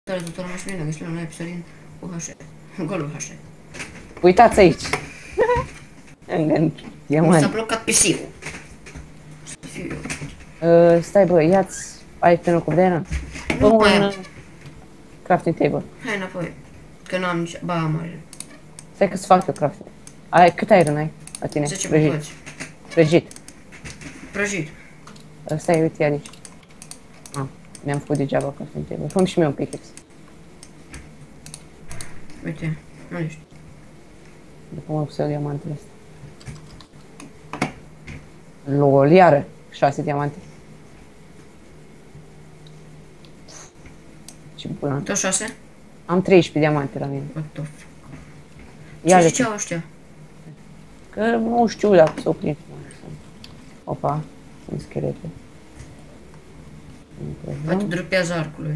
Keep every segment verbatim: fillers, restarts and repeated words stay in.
Tare toată lumea și bine, găsim la noi episod din U H C. Golul H C. Uitați aici. În diamant. Mi s-a blocat P C-ul. Să fiu eu. Uh, stai bă, ia-ți itemul cu Dana. Fă Nu mai un am. uh, crafting table. Hai înapoi. Că n-am nici... Ba, am are. Stai că-ți fac eu crafting. Ai, cât iron ai la tine? zece Prăjit. bucăți. Prăjit. Prăjit. Ăsta e, uite, aici. Ah, mi-am făcut degeaba crafting table. Fă-mi și mie un pickaxe. Uite, nu ești. După mă pus eu diamantele astea. Lol, iară. șase diamante. Ce bulan. Tot șase? Am treisprezece diamante la mine. What the fuck? Ia Ce le ziceau ăștia? Că nu știu dacă s-o prind. Opa, sunt schelete. Poate dropează arcului.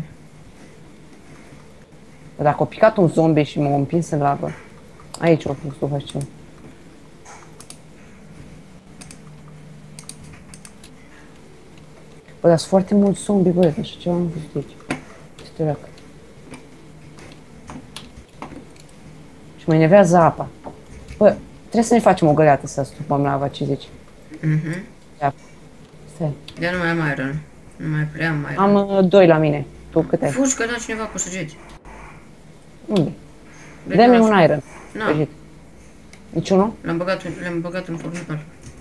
Dacă a picat un zombie și m-a împins în lavă. Aici o pus U H C. Bă, dar sunt foarte mulți zombie, bă, așa ceva am văzut aici. Ce dracu. Și mă enervează apa. Bă, trebuie să ne facem o găleată să stupăm lava, ce zici? Mhm. Ia. Stai. De nu mai am iron. Nu mai prea am iron. Am uh, doi la mine. Tu cât ai? Fugi că da cineva cu săgeți. Unde? Dă-mi un iron. Na, Prăjit. Niciunul? l-am băgat, le-am băgat în furnicar.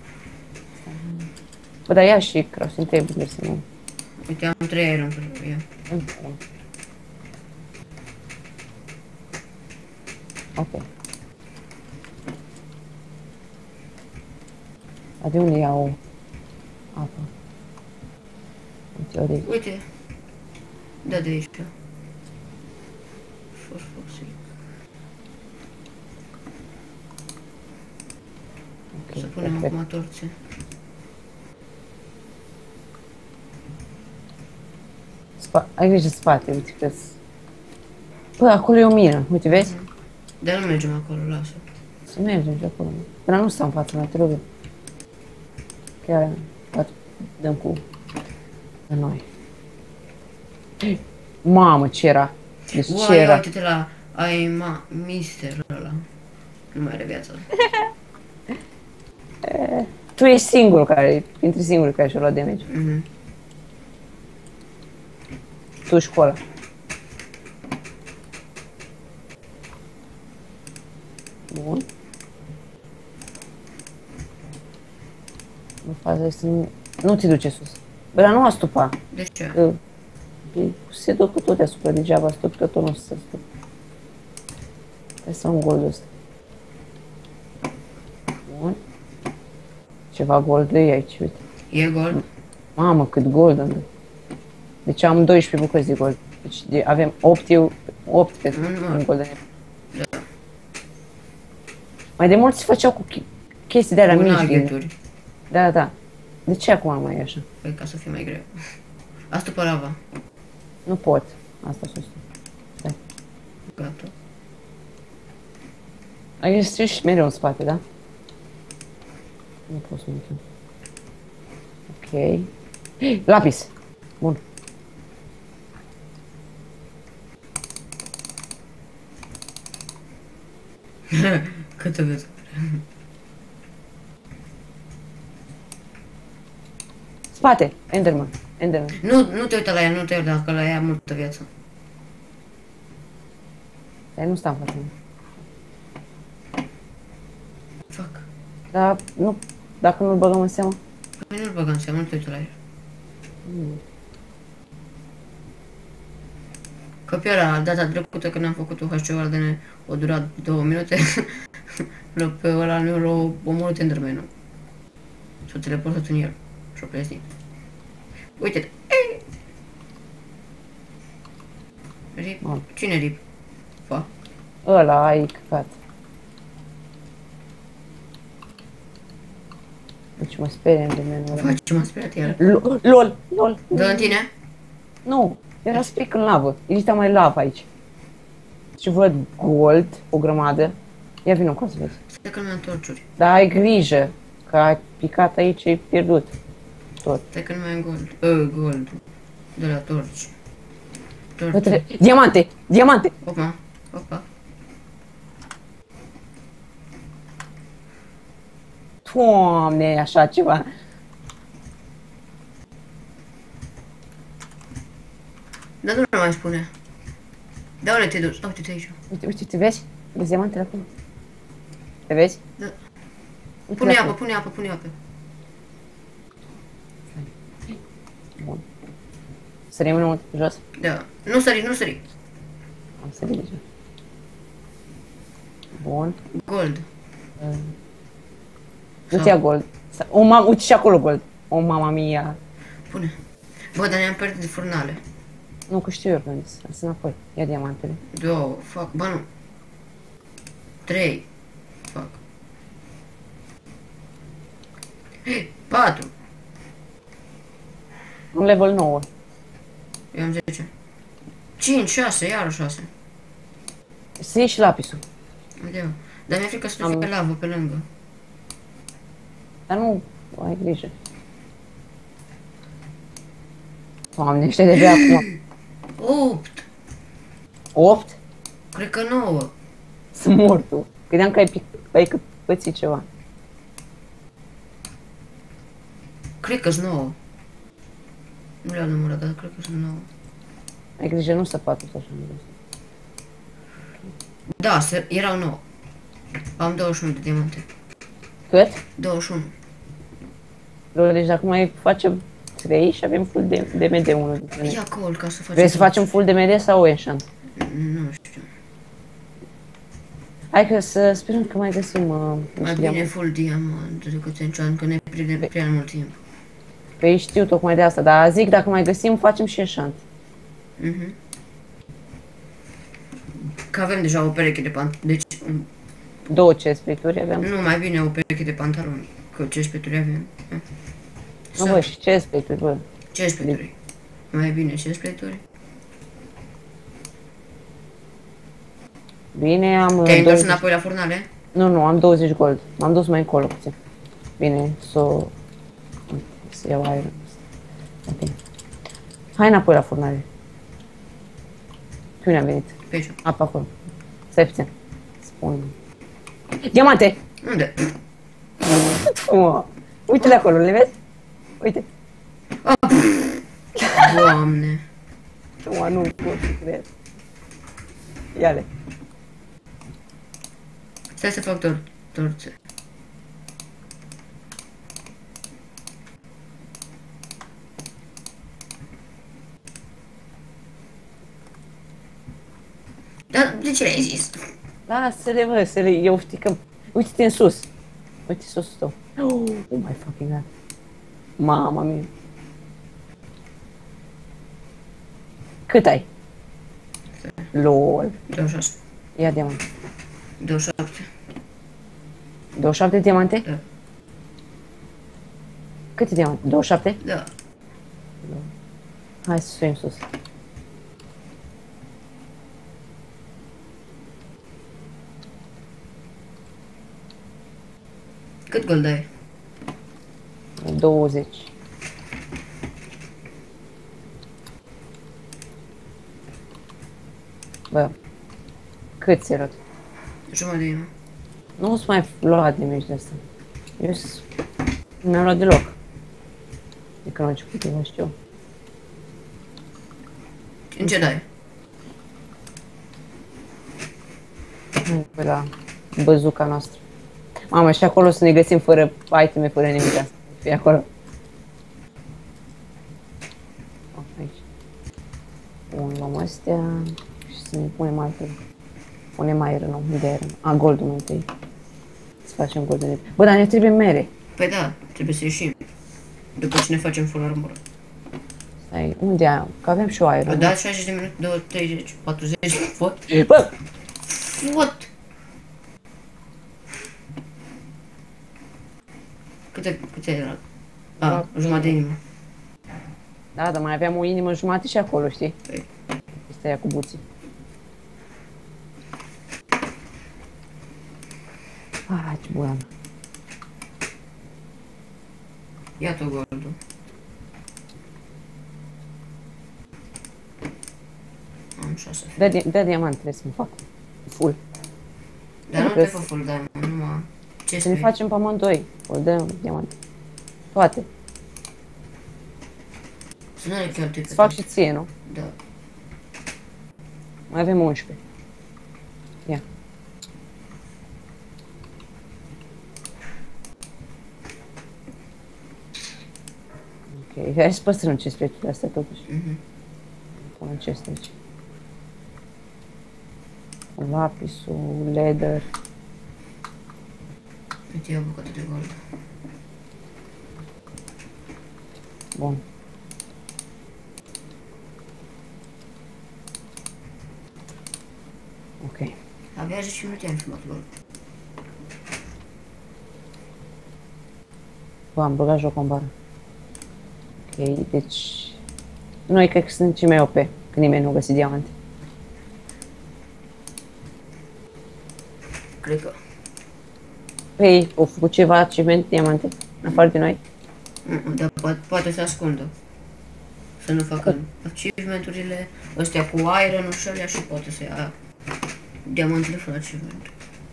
Bă, dar ia și crafting table să nu... Uite, am trei iron pentru ea. Ok. Dar de unde iau apă? Uite, ori aici. Uite. Da, de aici. For fuck's sake. Ok, Să punem perfect. acum torțe. Spa ai grijă de spate, uite că bă, acolo e o mină, uite, vezi? Dar nu mergem acolo, lasă. Să mergem și acolo. Dar nu stau în fața mea, te rog. Chiar, poate dăm cu de noi. Mamă, ce era? Deci ce Uai, era? uite-te la... Ai ma... Mister ăla. Nu mai are viață. Tu ești singurul care, printre singurii care și-au luat damage. Mhm. Tu și cola. Bun. Bă, faza este să nu... Nu te duce sus. Bă, dar nu astupa. De ce? Că e- se duc cu tot deasupra, degeaba stup, că tot nu o să se stup. Trebuie să am goldul ăsta. Bun. Ceva gold e aici, uite. E gold? Mamă, cât gold am dat. Deci am doisprezece bucăți de gold. Deci de, avem opt, eu, opt pe Mm, în gold. Da. Mai de mult se făceau cu chi- chestii de-alea Cu mici. din- nuggeturi. Da, da. De ce acum mai e așa? Păi ca să fie mai greu. Asta pe lava. Nu pot. Asta sus. Stai. Gata. Ai ești mereu în spate, da? Nu pot să mă uităm. Ok. Lapis. Bun. Cât o vezi? Spate. Enderman. Enderman. Nu, nu te uita la ea, nu te uita, că la ea multă viață. Dar nu stau în fața mea. Fuck. Dar nu, dacă nu-l băgăm în seamă. Păi nu-l băgam seama, nu te uita la ea. Mm. Că pe ăla, data trecută când am făcut U H C-ul ăla de ne, o durat două minute, pe ăla ne l-a omorât Enderman-ul. S-a teleportat în el și-a plezit. Uite-te! Ei! Rip? Mamă. Cine rip? Fa? Ăla ai căcat. Deci mă sperie Enderman-ul ăla. Fa, ce m-a speriat el? Lol, lol, lol. Dă în tine? Nu, era spic în lavă. Exista mai lavă aici. Și văd gold, o grămadă. Ia vină cu să vezi. Stai că nu mai am torciuri. Dar ai grijă, că ai picat aici, ai pierdut tot. Stai că nu mai am gold. Uh, gold. De la torci. Torțe. Diamante! Diamante! Opa, opa. Doamne, așa ceva. Dar nu mai spune. De unde te duci? Uite-te aici. Uite, uite, te vezi? Vezi diamantele acolo? Te vezi? Da. Uite Pune acolo. apă, pune apă, pune apă. Bun. Sărim înăuntru, jos? Da. Nu sări, nu sări. Am sărit deja. Bun. Gold. Nu-ți ia gold. O, mam, uite și acolo gold. O, mama mia. Pune. Bă, dar ne-am pierdut de furnale. Nu, că știu eu pe unde sunt. Sunt înapoi. Ia diamantele. Două, fac, bă nu. Trei. Fac. Patru. Un level nouă. Eu am zece. Cinci, șase, iară șase. Să iei și lapisul. Uite, dar mi-e frică să nu Am- fie lavă pe lângă. Dar nu, ai grijă. Doamne, ăștia de bea acum. Opt. opt? Cred că nouă. Sunt mort tu. Credeam că ai, pic, ai că pățit ceva. Cred că-s nouă. Nu le-am numărat, dar cred că sunt nouă. Ai grijă, nu să patru așa. Da, se- erau nouă. Am douăzeci și unu de diamante. Cât? douăzeci și unu. Lor, deci dacă mai facem trei și avem full de, de M D unu. Ia col ca să facem... Vrei să facem full de M D sau enchant? Nu știu. Hai că să sperăm că mai găsim uh, Mai niște bine diamante. full diamant decât enchant, că ne prinde prea mult timp. Păi știu tocmai de asta, dar zic dacă mai găsim facem și enchant. Mhm. Că avem deja o pereche de pantaloni. Deci, um, Două chestplate-uri aveam. nu, mai bine o pereche de pantaloni. Că chestplate-uri avem. Nu, bă, și chestplate-uri, bă. Chestplate-uri. Mai bine chestplate-uri. Bine, am... uh, Te-ai întors douăzeci înapoi la furnale? Nu, nu, am douăzeci gold. M-am dus mai încolo puțin. Bine, să... Să iau aer. Ok. Hai înapoi la furnale. Pe unde am venit? Pe aici. Apa acolo. Stai puțin. Spun. Diamante! Unde? Oh. Uite-le acolo, le vezi? Uite. Doamne. Oh, nu pot să cred. Ia-le. Stai să fac tor torțe. Dar de ce le-ai zis? Lasă-le, bă, să le... Eu știi că... Uite-te în sus. Uite susul tău. Oh, oh my fucking god. Mama mia. Cât ai? Lol. douăzeci și șase. Ia diamante. douăzeci și șapte. douăzeci și șapte diamante? Da. Câte diamante? douăzeci și șapte? Da. Hai să suim sus. Cât gold ai? douăzeci. Bă, cât ți-ai luat? Jumătate de inimă. Nu-ți mai lua damage de asta. Eu s- nu mi-am luat deloc. De când am început, eu nu știu. În ce dai? Hai pe la băzuca noastră. Mamă, și acolo să ne găsim fără iteme, fără nimic asta. Fii acolo. Oh, aici. Bun, luăm astea și să ne punem altele. Punem iron, nu, unde iron? A, goldul mai întâi. Să facem goldul de... Bă, dar ne trebuie mere. Păi da, trebuie să ieșim. După ce ne facem full armor. Stai, unde am? Că avem și o A iron. dat șaizeci de minute, douăzeci, treizeci, patruzeci, what? Bă! What? Câte, câte era? A, jumătate de inimă. Da, dar mai aveam o inimă jumate și acolo, știi? Păi, Este aia cu buții. Ah, ce bună. ia tu goldul. am șase. Dă, di dă diamant, trebuie să-mi fac full. Dar nu te fă full diamond, numai... Ce Să ne spui? facem pe amândoi. O dă diamant. Toate. Să nu le cheltui pe Să fac tine. și ție, nu? Da. Mai avem unsprezece. Ia. Ok, hai să păstrăm chestplate-urile astea totuși. Mhm. Pun în chest aici. Lapisul, leather. Uite, iau o bucată de gold. Bun. Ok. Abia zece minute am filmat gold. Bă, am băgat joc în bară. Ok, deci... Noi cred că sunt cei mai O P, că nimeni nu a găsit diamante. Cred că. Păi, au făcut ceva achievement diamante, în afară de noi? Mm, Dar poate, poate să ascundă. Să nu facă achievement-urile astea cu iron și alea și poate să ia diamantele fără achievement.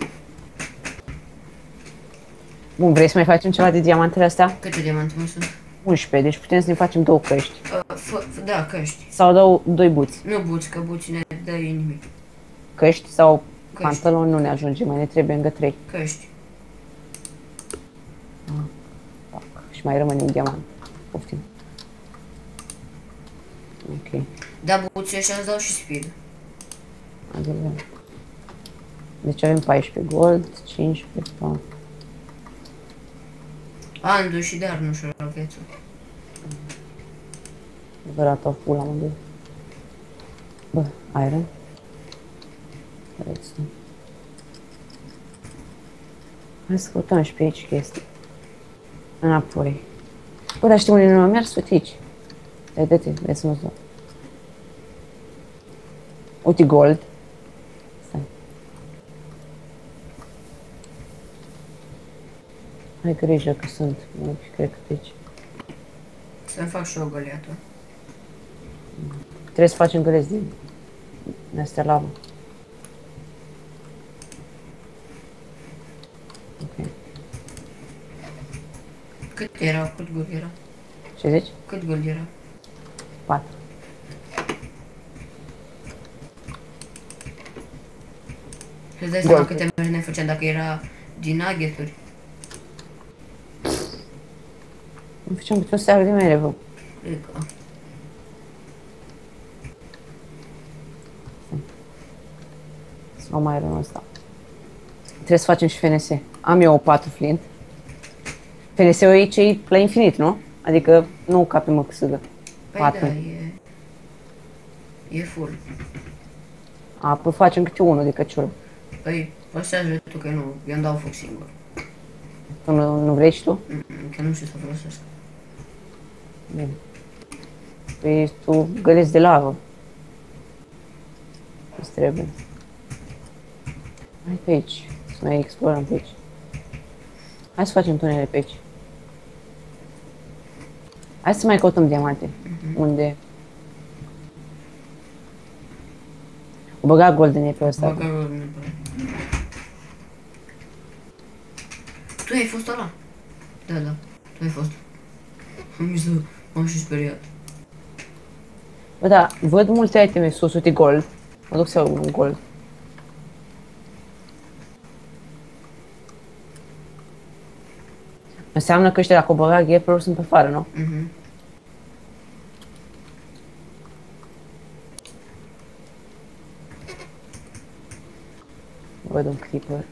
Bun, vrei să mai facem ceva de diamantele astea? Câte diamante mai sunt? unsprezece, deci putem să ne facem două căști. Uh, fă, fă, da, căști. Sau două, doi buți. Nu buți, că buți ne dă nimic. Căști sau Căști. pantaloni nu ne ajunge, mai ne trebuie încă trei. Căști. Fac. Și mai rămâne un diamant. Poftim. Ok. Da, buții ăștia îți dau și speed. Adevărat. Deci avem paisprezece gold, cincisprezece, patru. Andu și dar nu știu la viață. Adevărat, au full amândoi. Bă, iron. Redstone. Hai să căutăm și pe aici chestii. Înapoi. Bă, dar știi unde nu am mers? Uite aici. Stai, dă-te, vezi să nu-ți dau. Uite gold. Stai. Ai grijă că sunt. Nu, cred că pe aici. Să-mi fac și o găleată. Trebuie să facem găleți din din astea lavă. Ok. Cât era? Cât gold era? Ce zici? Cât gold era? patru. Îți dai seama Gold. câte mergi ne făceam dacă era din nuggeturi? Îmi făceam câte o seară de mere, bă. Cred că. Sau mai rău ăsta. Trebuie să facem și F N S. Am eu o patru flint. F N S-ul aici e la infinit, nu? Adică nu ca pe măcăsugă. Păi patru. da, e... E full. A, păi facem câte unul de căciul. Păi, păstrează tu că nu, eu îmi dau foc singur. Tu nu, nu vrei și tu? Mm, Că nu știu să folosesc. Bine. Păi tu găleți de lavă. Îți trebuie. Hai pe aici. Să mai explorăm pe aici. Hai să facem tunele pe aici. Hai să mai căutăm diamante. Mhm. Unde? O băga golden pe ăsta. Băga rolul neapărat. Tu ai fost ăla? Da, da, tu ai fost. Am zis, m-am și speriat. Bă, da, văd multe iteme sus, uite gold. Mă duc să iau un gold. Înseamnă că ăștia dacă o băga gheperul sunt pe afară, nu? Mhm. Văd un creeper.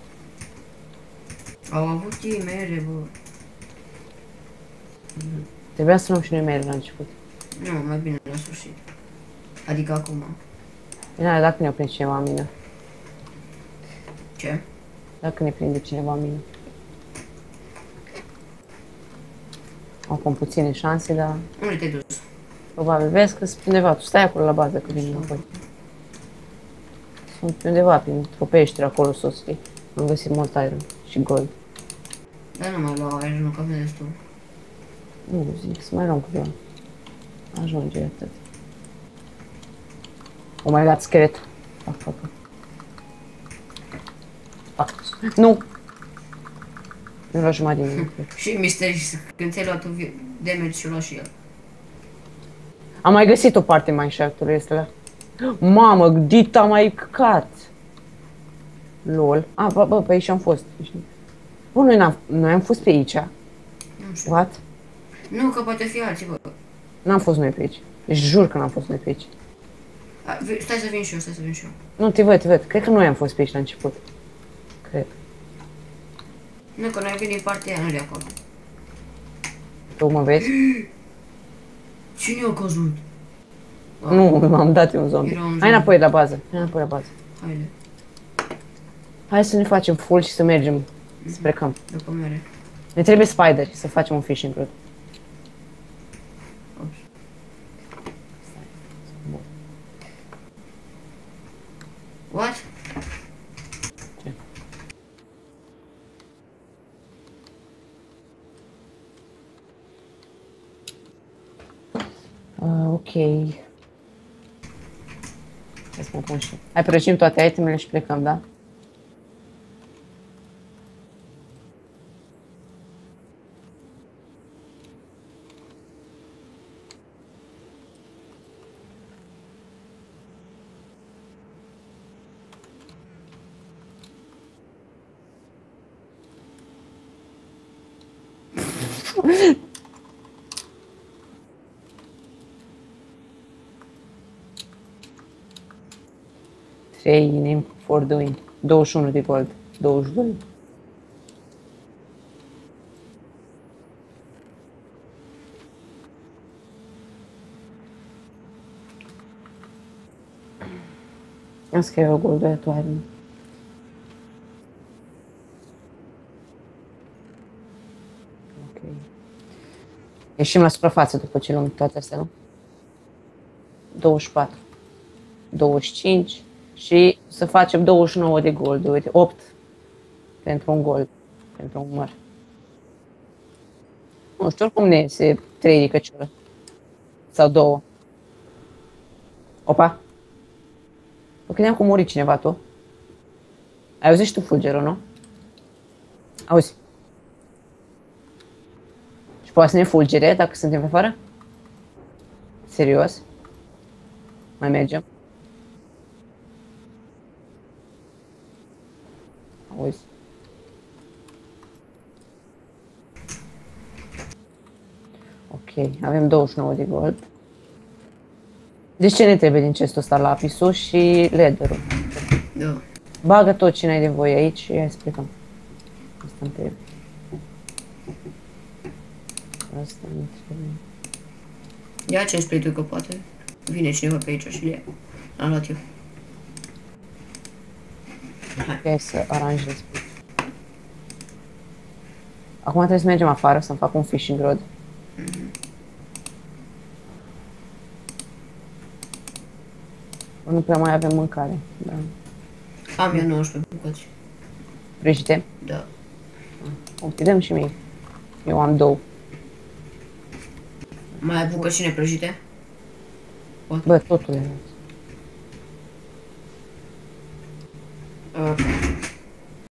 Au avut ei mere, bă. Trebuia să luăm și noi mere la început. Nu, mai bine la sfârșit. Adică acum. Bine, dacă ne prinde cineva în mină. Ce? Dacă ne prinde cineva în mină. Acum puține șanse, dar Unde te-ai dus? probabil vezi că sunt undeva. Tu stai acolo la bază că vin înapoi. Sunt pe undeva, prin-o peșteră acolo sus, știi? Am găsit mult iron și gold. Dar nu mai lua aer, nu că avem destul. Nu, zic să mai luăm câteva. Ajunge atât. Oh my god, schelet. Fac, fac, fac. Fac. Nu! Nu l-a jumătate din mine. Și misteri, când ți-ai luat un damage și-o lua și el. Am mai găsit o parte mai shaft-ului ăsta la... Mamă, Dita a mai căcat! Lol. A, bă, bă, pe aici am fost. Bă, noi, n-am, noi am fost pe aici. Nu știu. What? Nu, că poate fi alții, bă. N-am fost noi pe aici. Deci jur că n-am fost noi pe aici. A, vi- stai să vin și eu, stai să vin și eu. Nu, te văd, te văd. Cred că noi am fost pe aici la început. Cred. Nu, că noi vin din partea aia, nu de acolo. Tu mă vezi? Cine a căzut? Nu, m-am dat eu un zombie. Era un Hai zombie. înapoi la bază. Hai înapoi la bază. Haide, Hai să ne facem full și să mergem spre camp. după mere. Ne trebuie spideri să facem un fishing rod. Ops. What? Ce? Uh, ok. Hai să mă pun și... Hai, prăjim toate itemele și plecăm, da? Training for doing. douăzeci și unu de gold. douăzeci și doi. Asta e o golduietoare. Ok. Ieșim la suprafață după ce luăm toate astea, nu? douăzeci și patru. douăzeci și cinci. Și să facem douăzeci și nouă de gold, uite, opt pentru un gold, pentru un măr. Nu știu, oricum ne iese trei de căciură. Sau două. Opa! Mă credeam că a murit cineva, tu. Ai auzit și tu fulgerul, nu? Auzi. Și poate să ne fulgere dacă suntem pe afară? Serios? Mai mergem? Auzi. Ok, avem douăzeci și nouă de gold. Deci ce ne trebuie din chestul ăsta? Lapisul și leather-ul. Da. Bagă tot ce n-ai de voie aici și hai să plecăm. Asta îmi trebuie. Asta îmi trebuie. Ia ce spui tu că poate. Vine cineva pe aici și le ia. L-am luat eu. Hai să aranjez. Acum trebuie să mergem afară să-mi fac un fishing rod. Nu prea mai avem mâncare. Da. Am eu nouăsprezece bucăți. Prăjite? Da. O, te dăm și mie. Eu am două. Mai ai bucăcine prăjite? Bă, totul e. Ok.